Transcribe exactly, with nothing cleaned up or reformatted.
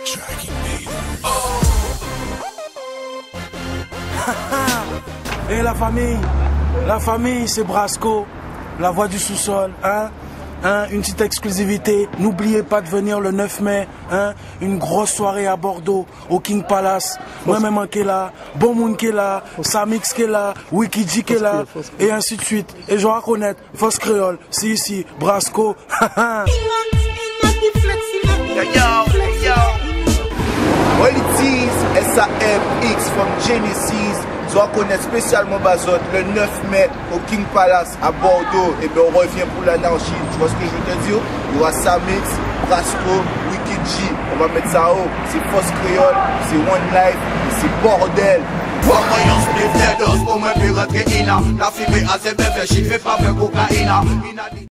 Et la famille, la famille c'est Brasco, la voix du sous-sol, hein, hein, une petite exclusivité, n'oubliez pas de venir le neuf mai, hein, une grosse soirée à Bordeaux, au King Palace, moi-même qui est là, Bon Moun qui est là, Samix qui est là, Wikidji qui est là, et ainsi de suite. Et je dois reconnaître, Fausse Créole, c'est ici, Brasco, All it is, S A M X from Genesis. Je reconnais spécialement Bazot le neuf mai au King Palace à Bordeaux. Et bien on revient pour l'anarchie. Tu vois ce que je veux te dire? Il y aura Samix, Brasco, Wikidji. On va mettre ça haut. C'est Fausse Créole, c'est One Life, c'est bordel. Voyons split dedos pour me faire rentrer in. La fumée à ses bébés, j'y fais pas faire cocaïne.